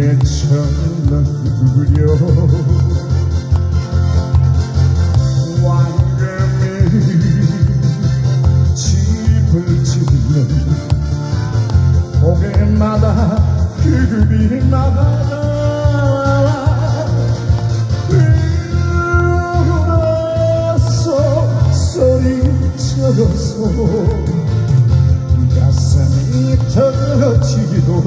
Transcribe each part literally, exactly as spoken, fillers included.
꿈에처럼 그려 왕금이 집을 짓는 고개마다 그림마다 울어서 소리쳐서 가슴이 터지도록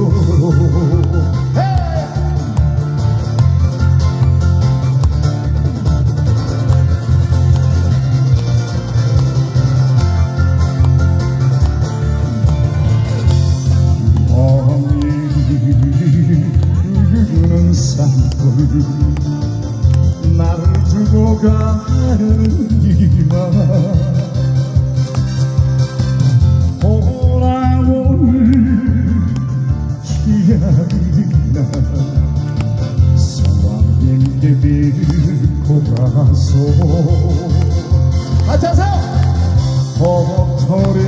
나를 두고 가는 이마 돌아올 기약이나 사랑님께 빌고 가서 앉아서 헛털에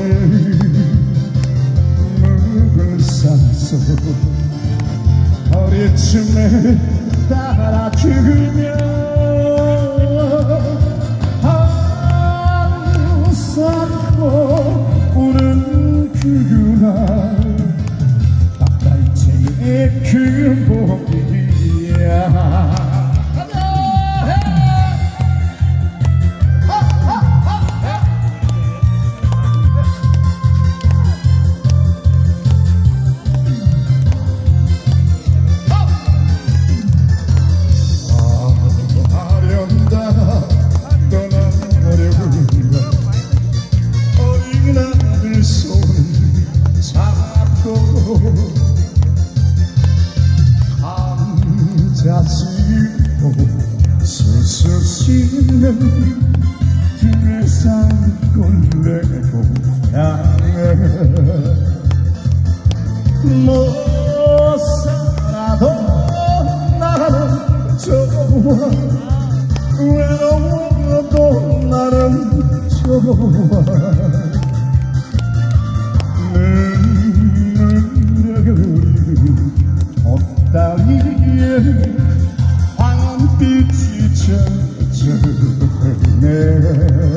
묵은 산속 허리춤에 따라 죽으며 한사코 우는 그날 닭갈채의 그 목이야 앉아지고 수수시는 등에 산골 내 고향에 못 살아도 나는 좋아 외로워도 나는 좋아 눈물을 헛다리에 황빛이 젖어내